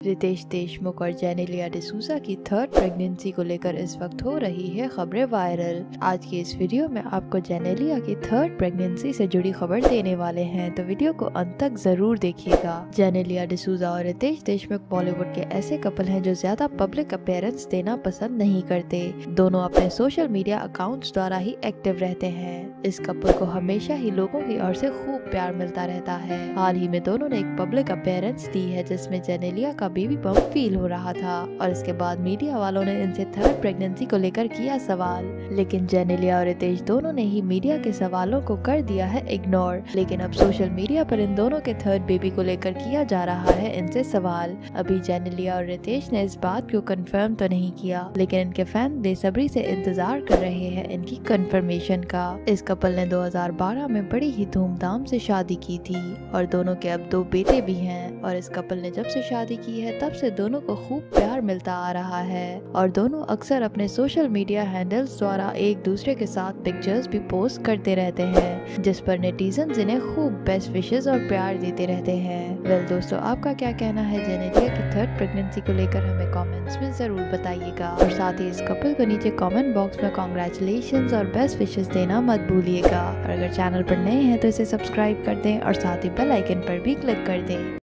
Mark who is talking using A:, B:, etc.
A: रितेश देशमुख और जेनेलिया डिसूजा की third pregnancy को लेकर इस वक्त हो रही है खबरें वायरल। आज की इस वीडियो में आपको जेनेलिया की थर्ड प्रेगनेंसी से जुड़ी खबर देने वाले हैं, तो वीडियो को अंत तक जरूर देखिएगा। जेनेलिया डिसूजा और रितेश देशमुख बॉलीवुड के ऐसे कपल हैं जो ज्यादा पब्लिक अपीयरेंस देना पसंद नहीं करते। दोनों अपने सोशल मीडिया अकाउंट्स द्वारा ही एक्टिव रहते हैं। इस कपल को हमेशा ही लोगों की ओर से खूब प्यार मिलता रहता है। हाल ही में दोनों ने एक पब्लिक अपीयरेंस दी है जिसमें जेनेलिया का बेबी बम्प फील हो रहा था और इसके बाद मीडिया वालों ने इनसे थर्ड प्रेगनेंसी को लेकर किया सवाल, लेकिन जेनेलिया और रितेश दोनों ने ही मीडिया के सवालों को कर दिया है इग्नोर। लेकिन अब सोशल मीडिया पर इन दोनों के थर्ड बेबी को लेकर किया जा रहा है इनसे सवाल। अभी जेनेलिया और रितेश ने इस बात को कंफर्म तो नहीं किया, लेकिन इनके फैन बेसब्री से इंतजार कर रहे हैं इनकी कंफर्मेशन का। इस कपल ने 2012 में बड़ी ही धूमधाम से शादी की थी और दोनों के अब 2 बेटे भी हैं। और इस कपल ने जब से शादी की है तब से दोनों को खूब प्यार मिलता आ रहा है और दोनों अक्सर अपने सोशल मीडिया हैंडल्स द्वारा एक दूसरे के साथ पिक्चर्स भी पोस्ट करते रहते हैं, जिस पर नेटिजन्स इन्हें खूब बेस्ट विशेस और प्यार देते रहते हैं। वेल दोस्तों, आपका क्या कहना है जेनेलिया की थर्ड प्रेगनेंसी को लेकर हमें कमेंट्स में जरूर बताइएगा और साथ ही इस कपल को नीचे कमेंट बॉक्स में कांग्रेचुलेशंस और बेस्ट विशेस देना मत भूलिएगा। और अगर चैनल पर नए हैं तो इसे सब्सक्राइब कर दें और साथ ही बेल आइकन पर भी क्लिक कर दें।